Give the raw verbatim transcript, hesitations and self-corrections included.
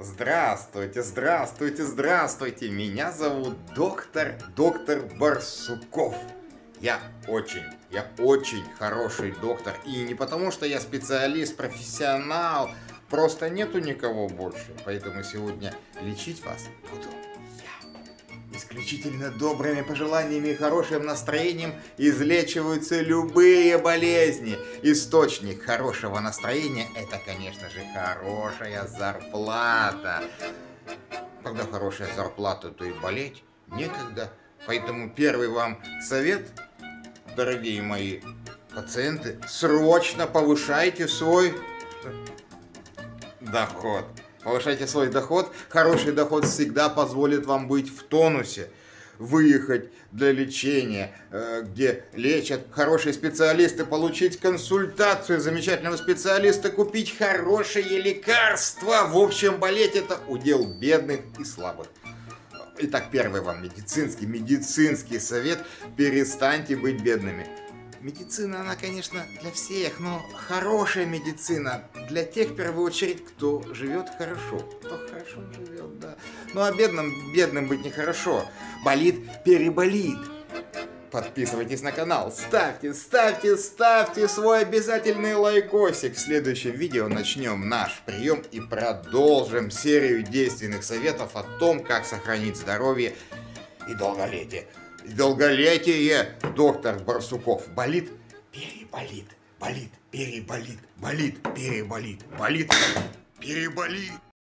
Здравствуйте, здравствуйте, здравствуйте. Меня зовут доктор, доктор Барсуков. Я очень, я очень хороший доктор. И не потому, что я специалист, профессионал. Просто нету никого больше. Поэтому сегодня лечить вас буду я. Исключительно добрыми пожеланиями и хорошим настроением излечиваются любые болезни. Источник хорошего настроения – это, конечно же, хорошая зарплата. Когда хорошая зарплата, то и болеть некогда. Поэтому первый вам совет, дорогие мои пациенты, срочно повышайте свой доход. Повышайте свой доход. Хороший доход всегда позволит вам быть в тонусе. Выехать для лечения, где лечат хорошие специалисты, получить консультацию замечательного специалиста, купить хорошие лекарства. В общем, болеть — это удел бедных и слабых. Итак, первый вам медицинский, медицинский совет: перестаньте быть бедными. Медицина, она, конечно, для всех, но хорошая медицина для тех, в первую очередь, кто живет хорошо. Кто хорошо живет, да. Ну, а бедным, бедным быть нехорошо. Болит, переболит. Подписывайтесь на канал, ставьте, ставьте, ставьте свой обязательный лайкосик. В следующем видео начнем наш прием и продолжим серию действенных советов о том, как сохранить здоровье и долголетие. И долголетие, доктор Барсуков. Болит, переболит, болит, переболит, болит, переболит, болит, переболит.